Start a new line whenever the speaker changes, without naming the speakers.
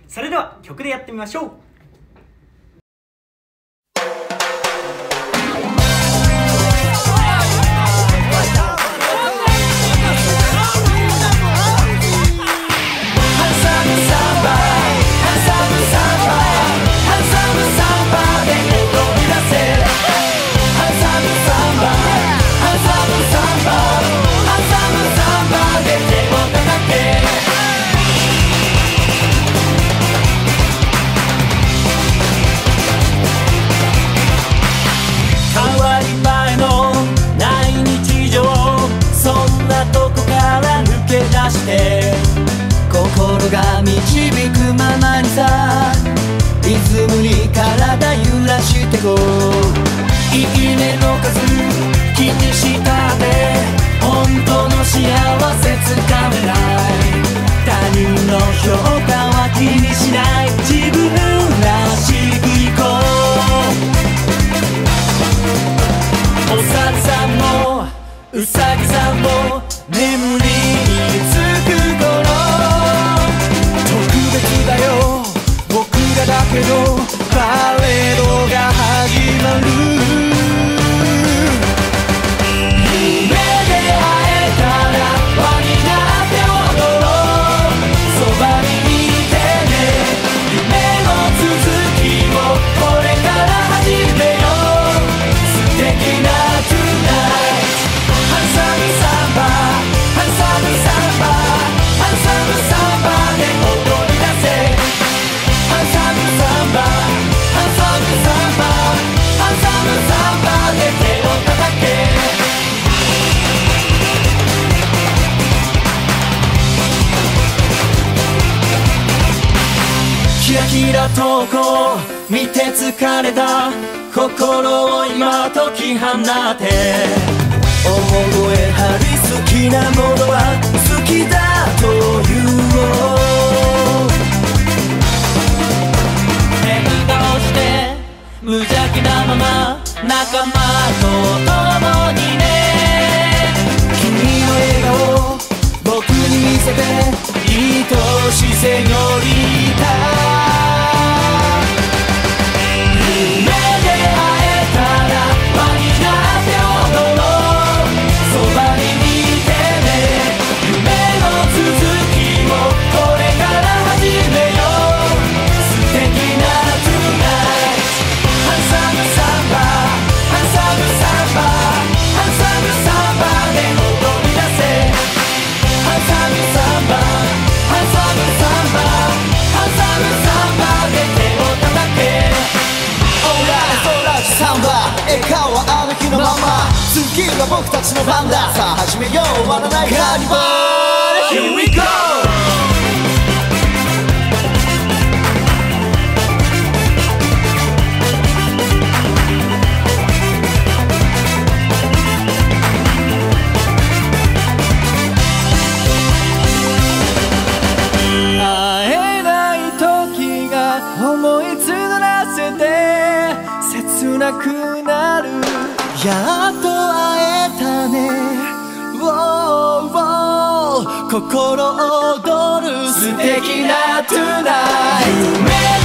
それでは曲でやってみましょう。
心が導くままにさ、リズムに体揺らしてこう。いいねの数気にしたって本当の幸せつかめない。他人の評価は気にしない、自分らしくいこう。お猿さんもうさぎさんも眠りにつく頃、だよ僕らだけのパレードが始まる。夢で会えたら輪になって踊ろう。そばにいてね、夢の続きをこれから始めよう。素敵なトゥナイト、ハンサムサンバ、ハンサムサンバ、ハンサムサンバで踊る。ハンサムサンバ、ハンサムサンバ、ハンサムサンバで手を叩け。キラキラとこう見て疲れた心を今解き放て。大声張り好きなものは好きだと言おう。無邪気なまま仲間と共にね。君の笑顔僕に見せて愛しいセニョリータ。夢で会えたら輪になって踊ろう。そばにいてね、夢の続きをこれから始めよう。素敵なトゥナイト、ハンサムサンバ、ハンサムサンバ、ハンサムサンバで踊り出せ。ハンサムサンバ、ハンサムサンバ、ハンサムサンバで手を叩け。オーライソーラージサンバ、笑顔はあの日のまま。次は僕たちの番だ、さあ始めよう終わらないカーニバル。 Here we go。思い募らせて切なくなる。やっと会えたね、ウォーウォー心躍る素敵なトゥナイト。